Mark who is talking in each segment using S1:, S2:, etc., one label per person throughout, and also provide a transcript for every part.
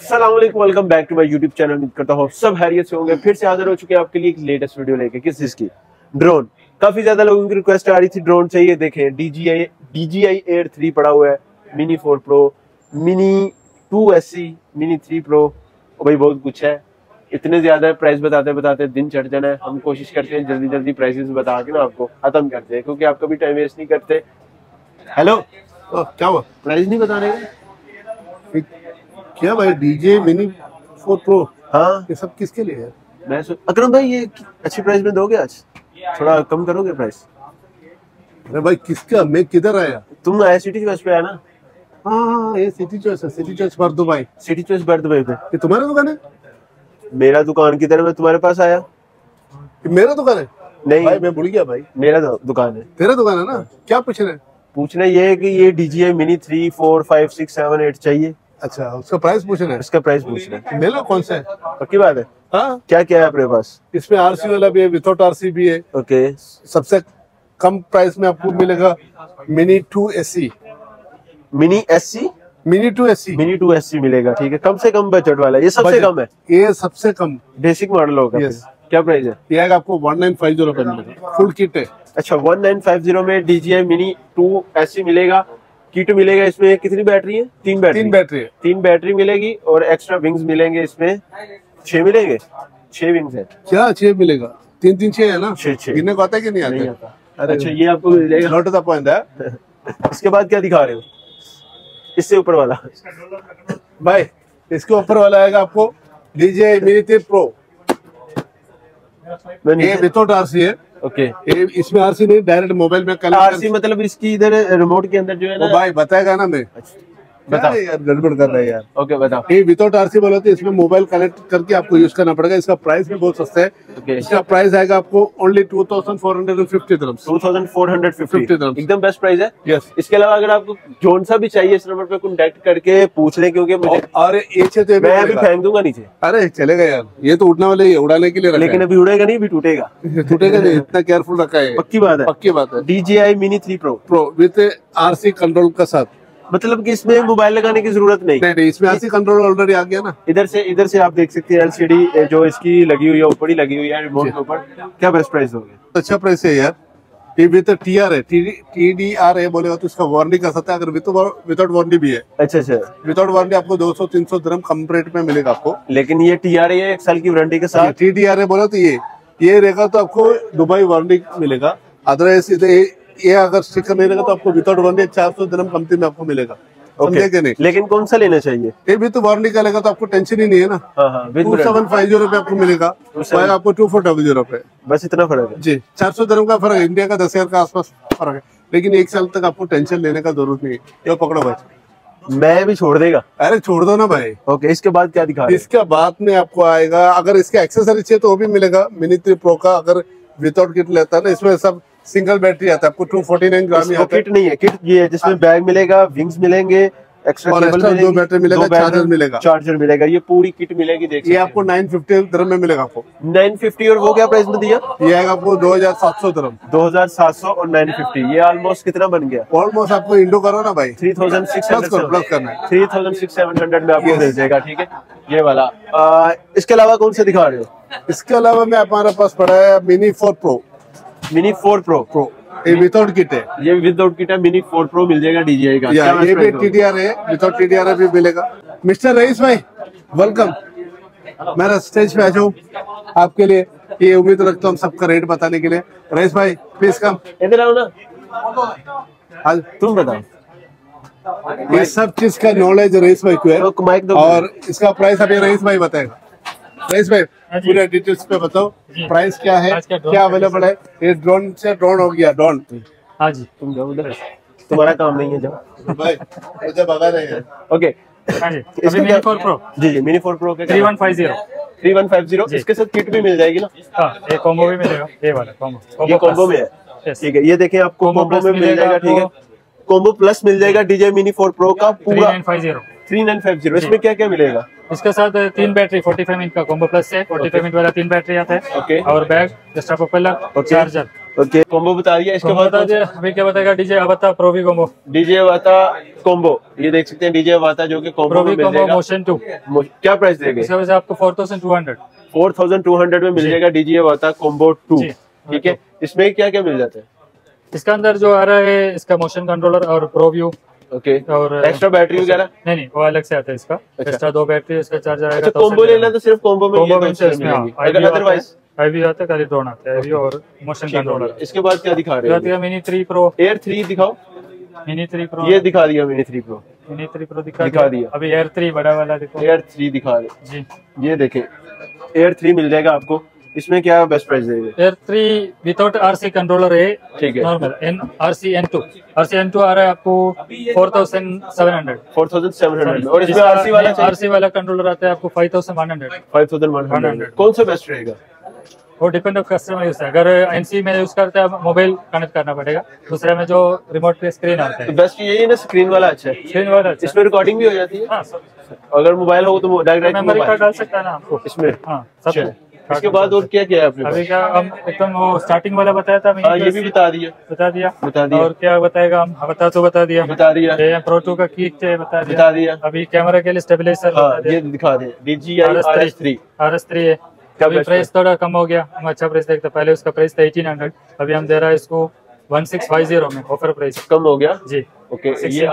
S1: अस्सलाम वालेकुम, welcome back to my YouTube channel. उम्मीद करता हूँ सब हैरियत से होंगे। फिर से हाजिर हो चुके हैं आपके लिए एक लेटेस्ट वीडियो लेके। किस चीज की? ड्रोन। काफी ज्यादा लोगों की रिक्वेस्ट आ रही थी ड्रोन चाहिए। देखें DJI Air 3 पड़ा हुआ है, mini 4 Pro, mini 2SE, mini 3 Pro। और भाई बहुत कुछ है, इतने ज्यादा प्राइस बताते बताते दिन चढ़ जाना है। हम कोशिश करते हैं जल्दी जल्दी प्राइसेस बता के ना आपको खत्म करते हैं, क्योंकि आपका भी टाइम वेस्ट नहीं करते। हेलो,
S2: क्या हुआ?
S1: प्राइस नहीं बताने का
S2: क्या भाई? डीजे मिनी 4 Pro,
S1: हाँ
S2: ये सब किसके लिए है?
S1: मैं अकरम भाई, ये अच्छी प्राइस में दोगे? आज थोड़ा कम करोगे प्राइस?
S2: अरे भाई किसका? मैं किधर आया?
S1: तुम आया सिटी चॉइस पे आया ना?
S2: हाँ, ये सिटी चॉइस है। सिटी चॉइस पर दुबई।
S1: सिटी चॉइस बर्थ पे।
S2: ये तुम्हारा दुकान है?
S1: मेरा दुकान की तरह मैं तुम्हारे पास आया?
S2: ये मेरा दुकान है?
S1: नहीं
S2: भाई मैं भूल गया भाई।
S1: मेरा दुकान है।
S2: तेरा दुकान है ना? क्या पूछ रहे हैं?
S1: पूछना ये है कि ये DJI मिनी 3, 4, 5, 6, 7, 8 चाहिए।
S2: अच्छा, उसका प्राइस पूछ रहे हैं?
S1: इसका प्राइस पूछना है।
S2: ले लो, कौन सा है?
S1: पक्की बात है?
S2: हाँ।
S1: क्या क्या है अपने पास?
S2: इसमें RC वाला भी है, विदाउट RC भी है।
S1: ओके।
S2: सबसे कम प्राइस में आपको मिलेगा mini 2SE।
S1: Mini SC,
S2: mini 2SE,
S1: mini 2SC मिलेगा। ठीक है, कम से कम बजट वाला, ये सबसे कम है?
S2: ये सबसे कम
S1: बेसिक मॉडल होगा।
S2: यस।
S1: क्या प्राइस है?
S2: ये आपको 1950 रुपए मिलेगा, फुल किट है।
S1: अच्छा, 1950 में DJI मिनी 2SC मिलेगा। किट मिलेगा। इसमें कितनी बैटरी है? 3 बैटरी।
S2: 3 बैटरी है।
S1: 3 बैटरी मिलेगी और एक्स्ट्रा विंग्स मिलेंगे। इसमें 6 मिलेंगे। 6 विंग्स है।
S2: क्या 6 मिलेगा? 3-3-6 है ना?
S1: 6
S2: गिनने को आता है कि नहीं
S1: नहीं
S2: आता?
S1: आता। अच्छा, ये आपको मिल जाएगा।
S2: नोट द पॉइंट है।
S1: इसके बाद क्या दिखा रहे हो? इससे ऊपर वाला
S2: भाई इसके ऊपर वाला आएगा आपको DJI मिनी 3 Pro। ये विदाउट RC है।
S1: ओके।
S2: ये इसमें RC नहीं, डायरेक्ट मोबाइल में
S1: RC मतलब इसकी इधर रिमोट के अंदर जो है ना?
S2: भाई बताएगा ना मैं।
S1: बताओ
S2: यार, गड़बड़ कर रहा है यार।
S1: ओके बताओ।
S2: ये विदाउट RC बोला तो इसमें मोबाइल कनेक्ट करके आपको यूज करना पड़ेगा। इसका प्राइस भी बहुत सस्ता है।
S1: ओके।
S2: इसका प्राइस आएगा आपको ओनली 2450 dirhams।
S1: 2450
S2: dirhams।
S1: एकदम बेस्ट प्राइस है।
S2: यस।
S1: इसके अलावा अगर आपको जोन सा भी चाहिए, इस नंबर पे कांटेक्ट करके पूछ लें, क्योंकि मुझे
S2: अरे ये तो
S1: मैं अभी फेंक दूंगा नीचे।
S2: अरे चलेगा यार, ये तो उड़ने वाले, उड़ाने के लिए रखा है।
S1: लेकिन अभी उड़ेगा नहीं, अभी टूटेगा।
S2: टूटेगा नहीं, इतना केयरफुल रखा है।
S1: पक्की बात है?
S2: पक्की बात है।
S1: DJI mini 3 Pro
S2: with RC control के साथ।
S1: मतलब कि इसमें मोबाइल लगाने की जरूरत नहीं?
S2: नहीं, इसमें RC कंट्रोल ऑलरेडी आ गया ना।
S1: इधर से आप देख सकते हैं LCD जो इसकी लगी हुई है, ऊपर ही लगी हुई है रिमोट के ऊपर। क्या बेस्ट प्राइस दोगे?
S2: अच्छा प्राइस है यार। ये विद TR है, TDR है बोलेगा तो इसका वारंटी कर सकता है। अगर विदाउट वारंटी भी है।
S1: अच्छा।
S2: विदाउट वारंटी आपको 200-300 दिरहम कम रेट में मिलेगा आपको।
S1: लेकिन ये TR है 1 साल की वारंटी के साथ।
S2: TDR है बोला तो ये रहेगा तो आपको दुबई वारंटी मिलेगा। अदरवाइज ये अगर स्टिकर नहीं रहेगा तो आपको विदाउट वारंटी 400 दिरहम कमती में आपको मिलेगा। समझे कि नहीं? लेकिन
S1: कौन सा लेना चाहिए?
S2: ये भी तो वारंटी का लेगा तो आपको टेंशन ही नहीं है ना। 2750 रुपए आपको मिलेगा, आपको 2400 रुपए।
S1: बस इतना फर्क है
S2: जी। 400 दिरहम का फर्क है। इंडिया का 10,000 का आसपास फर्क है। लेकिन 1 साल तक आपको टेंशन लेने का जरूरत नहीं है। ये पकड़ो भाई।
S1: मैं भी छोड़ देगा?
S2: अरे छोड़ दो ना भाई।
S1: ओके। इसके बाद क्या दिखा रहे हैं?
S2: इसके बाद में आपको आएगा, अगर इसके एक्सेसरी चाहिए तो वो भी मिलेगा। मिनी 3 Pro का अगर विदाउट किट लेता है ना, इसमें सब सिंगल बैटरी आता है आपको। 249 ग्राम आता है।
S1: किट नहीं है, किट ये है जिसमें बैग मिलेगा, विंग्स मिलेंगे, एक्स्ट्रा केबल मिलेगी,
S2: 2 बैटरी मिलेगा, चार्जर मिलेगा।
S1: ये पूरी किट मिलेगी। देखिए
S2: ये आपको 950 दिरहम में मिलेगा आपको।
S1: 950। और वो क्या प्राइस में दिया?
S2: ये आएगा आपको 2700 दिरहम।
S1: 2700 और 950। ये ऑलमोस्ट कितना बन गया?
S2: ऑलमोस्ट आपको इंडो करो ना भाई।
S1: 3600
S2: प्लस करना है।
S1: 3600-700 में आपको मिल जाएगा। ठीक है, ये वाला। इसके अलावा कौन से दिखा रहे हो?
S2: इसके अलावा में हमारे पास पड़ा है मिनी 4 Pro।
S1: मिनी 4 Pro
S2: ये विदाउट किट है।
S1: ये विदाउट किट है। मिनी 4 Pro मिल जाएगा DJI का।
S2: ये भी TDR है, विदाउट TDR भी मिलेगा। मिस्टर रईस भाई वेलकम। मेरा स्टेज पे आ जाऊँ आपके लिए। ये उम्मीद रखता हूँ सबका रेट बताने के लिए। रईस भाई प्लीज कम।
S1: इधर आओ ना।
S2: आज
S1: तुम बताओ।
S2: ये सब चीज का नॉलेज रईस भाई को है।
S1: माइक दो। और
S2: इसका प्राइस अभी रईस भाई बताएगा। रईस भाई पूरे डिटेल्स पे बताओ, प्राइस क्या है, क्या अवेलेबल है। ये ड्रोन से ड्रोन हो गया ड्रोन।
S1: हाँ जी, तुम जाओ उधर, तुम्हारा काम नहीं है, जाओ
S2: भाई मुझे भगा नहीं है।
S1: ओके।
S3: मिनी 4 Pro
S1: जी मिनी 4 Pro के
S3: 3150।
S1: इसके साथ किट भी मिल जाएगी ना?
S3: हाँ, ये कॉम्बो भी मिलेगा। ये वाला कॉम्बो,
S1: ये कॉम्बो में है। ठीक है, ये देखें आपको कॉम्बो में मिल जाएगा। ठीक है, कॉम्बो प्लस मिल जाएगा DJI मिनी 4 Pro का पूरा 3950। इसमें क्या क्या मिलेगा?
S3: इसके साथ 3 बैटरी 45 मिनट का कॉम्बो प्लस है। 45 मिनट वाला 3 बैटरी आता है।
S1: ओके।
S3: और bag, extra propeller, charger
S1: okay, combo बता दिया। इसके बाद
S3: बता दिया। अभी क्या बताएगा? DJ Avata pro view combo.
S1: DJ Avata combo, ये देख सकते हैं डीजे अवाता जो कि कॉम्बो में मिल जाएगा।
S3: मोशन 2
S1: क्या प्राइस देंगे?
S3: इसका वजह आपको 4200
S1: 4200 में मिल जाएगा डीजे अवाता कॉम्बो 2। ठीक है, इसमें क्या क्या मिल जाता है?
S3: इसका अंदर जो आ रहा है इसका मोशन कंट्रोलर और प्रो व्यू।
S1: ओके,
S3: और
S1: एक्स्ट्रा बैटरी वगैरह?
S3: नहीं, वो अलग से आता है इसका। एक्स्ट्रा 2 बैटरी, इसका चार्जर आएगा।
S1: अच्छा, कॉम्बो लेना तो सिर्फ कॉम्बो में ये दो चीजें मिलेंगी। अगर अदरवाइज
S3: आईवी आता है, खाली ड्रोन आता है, आईवी और मोशन कंट्रोलर।
S1: इसके बाद क्या दिखा रहे हैं?
S3: Mini 3 pro.
S1: एयर 3 दिखाओ।
S3: मिनी 3 प्रो
S1: ये दिखा दिया मिनी 3 प्रो।
S3: मिनी 3 प्रो
S1: दिखा दिया।
S3: अभी एयर 3 बड़ा वाला देखो।
S1: एयर 3 दिखा रहे
S3: जी,
S1: ये देखें, एयर 3 मिल जाएगा आपको। इसमें क्या बेस्ट प्राइस देंगे?
S3: एयर 3 विदाउट आरसी कंट्रोलर है।
S1: ठीक है,
S3: नॉर्मल आरसी N2 आ रहा है आपको 4700।
S1: 4700 में। और इसमें आरसी
S3: वाला कंट्रोलर आता है आपको 5100।
S1: 5100। कौन सा बेस्ट रहेगा?
S3: वो डिपेंड ऑफ कस्टमर यूज है। अगर एनसी में यूज करते हैं मोबाइल कनेक्ट करना पड़ेगा, दूसरे में जो रिमोट पे स्क्रीन आता है।
S1: तो बेस्ट यही है ना, स्क्रीन वाला अच्छा है।
S3: स्क्रीन वाला अच्छा।
S1: इसमें रिकॉर्डिंग भी हो जाती है।
S3: हाँ,
S1: अगर मोबाइल हो तो डायरेक्ट
S3: मेमोरी कार्ड डाल सकता है ना आपको
S1: इसमें।
S3: हाँ, सब
S1: चलिए, इसके बाद और क्या क्या है आपने?
S3: अभी क्या हम एकदम वो स्टार्टिंग वाला बताया था।
S1: हाँ, ये भी बता दिया।
S3: बता दिया। और क्या बताएगा? हम बता दिया। ये प्रो 2 का कीक बता दिया। अभी कैमरा के लिए स्टेबलाइजर
S1: ये दिखा दे, DJI
S3: RS3 है। अभी प्राइस थोड़ा कम हो गया, हम अच्छा प्राइस देखते। पहले उसका प्राइस था 1800, अभी हम दे रहा है इसको 1650 में ऑफर प्राइस।
S1: कम हो गया
S3: जी।
S1: ओके, ये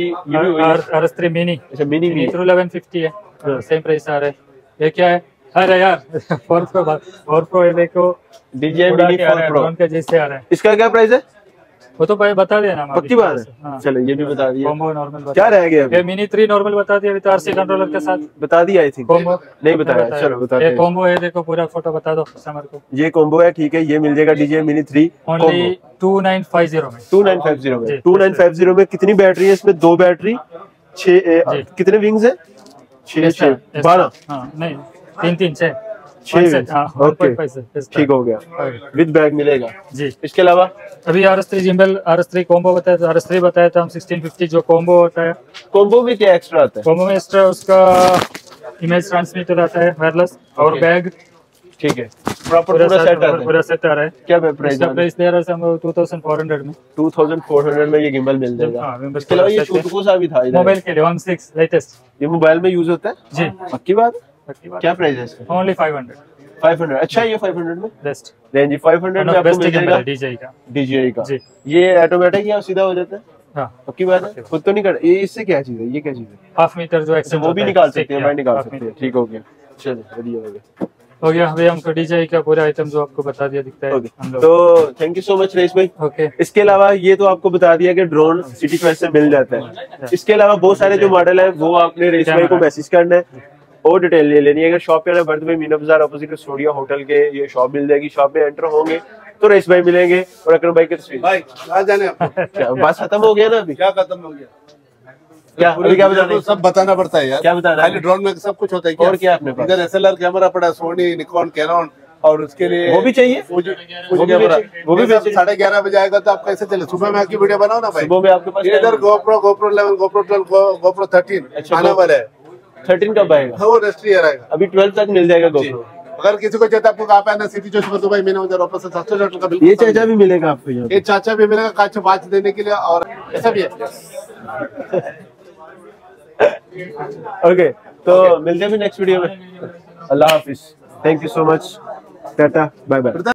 S3: RS3 मिनी।
S1: अच्छा, मिनी
S3: 1150 है, सेम प्राइस आ रहा है। ये क्या है? अरे यार 4 प्रो ये देखो,
S1: DJI मिनी 4 प्रो
S3: के जैसे आ रहा है।
S1: इसका क्या प्राइस है?
S3: वो तो बता दिया ना,
S1: पक्की बात है।
S3: हाँ।
S1: चलो, ये भी बता दिया।
S3: कॉम्बो नॉर्मल
S1: क्या रह गया?
S3: ये मिनी 3 नॉर्मल बता दिया, विद आरसी कंट्रोलर के साथ
S1: बता दिया। आई थिंक
S3: कॉम्बो
S1: नहीं बताया। चलो बताते
S3: ये
S1: हैं।
S3: कॉम्बो है, देखो पूरा फोटो बता दो कस्टमर को।
S1: ये कॉम्बो है, ठीक है। ये मिल जाएगा DJI मिनी 3
S3: ओनली 2950 में।
S1: 2950 में। 2950 में कितनी बैटरी है इसमें? 2 बैटरी, 6 कितने विंग्स है? 6 12।
S3: हाँ, नहीं 3 6
S1: ओके, ठीक हो गया। विद बैग मिलेगा
S3: जी।
S1: इसके अलावा
S3: अभी RS3 जिम्बल, RS3 कॉम्बो बताया था। RS3 बताया था हम 1650 जो कॉम्बो होता है।
S1: कॉम्बो में क्या एक्स्ट्रा आता है?
S3: कॉम्बो में एक्स्ट्रा उसका इमेज ट्रांसमीटर आता है वायरलेस और बैग।
S1: ठीक है, पूरा
S3: सेट आ रहा है।
S1: क्या प्राइस
S3: दे रहा है हम 2400 में।
S1: 2400 में ये गिम्बल मिल जाएगा। इसके अलावा ये शूट सा भी था
S3: मोबाइल के लिए 16 लेटेस्ट।
S1: ये मोबाइल में यूज होता है
S3: जी।
S1: पक्की बात? क्या प्राइस है इसका?
S3: ओनली 500।
S1: अच्छा, ये 500 में
S3: बेस्ट
S1: रेंज 500 में आपको मिल जाएगा
S3: DJI का
S1: जी। ये ऑटोमेटिक या सीधा हो जाता है?
S3: हाँ,
S1: पक्की बात है। खुद तो नहीं कर। ये इससे क्या चीज है? ये क्या चीज है?
S3: हाफ मीटर जो एक्सटेंड
S1: वो भी निकाल सकते हैं, मैं निकाल सकते हैं। ठीक हो गया, चलो बढ़िया हो गया।
S3: अभी हमको DJI का पूरा आइटम जो आपको बता दिया दिखता है हम लोग।
S1: तो thank you so much Raees भाई।
S3: ओके,
S1: इसके अलावा ये तो आपको बता दिया कि ड्रोन सिटी फेस्ट से मिल जाता है। इसके अलावा बहुत सारे जो मॉडल है वो आपने रईस भाई को मैसेज करना है और डिटेल ले लेनी है। अगर शॉप पे आना, बर्थ में मीना बाजार अपोजिट स्टूडियो होटल के ये शॉप मिल जाएगी। शॉप में एंटर होंगे तो रईस भाई मिलेंगे और अकरम भाई की तस्वीर।
S2: भाई कहाँ जाने आप?
S1: क्या बात खत्म हो गया ना? अभी
S2: क्या खत्म हो गया?
S1: क्या अभी क्या बताना?
S2: सब बताना पड़ता है यार।
S1: क्या बताना?
S2: खाली ड्रोन में सब कुछ होता है क्या?
S1: और क्या आपने पास?
S2: इधर SLR कैमरा पड़ा, सोनी, निकॉन, कैनन, और उसके लिए
S1: वो भी चाहिए।
S2: वो भी 11:30 बजे आएगा तो आप कैसे चले? सुबह में आपकी वीडियो बनाओ ना भाई।
S1: सुबह में आपके पास
S2: इधर GoPro 11, GoPro 12, GoPro 13 आने वाला है।
S1: 13 कब आएगा?
S2: वो नेक्स्ट ईयर आएगा।
S1: अभी 12 तक मिल जाएगा GoPro।
S2: अगर किसी को चाहता आपको कहाँ पे आना, सिटी चौक पर भाई मैंने उधर वापस 700 का बिल्कुल।
S1: ये चाचा भी मिलेगा आपको यहाँ?
S2: ये चाचा भी मिलेगा कांच बात देने के लिए, और ऐसा भी है।
S1: ओके, तो मिलते हैं नेक्स्ट वीडियो में। अल्लाह हाफिज, thank you so much, tata, bye bye.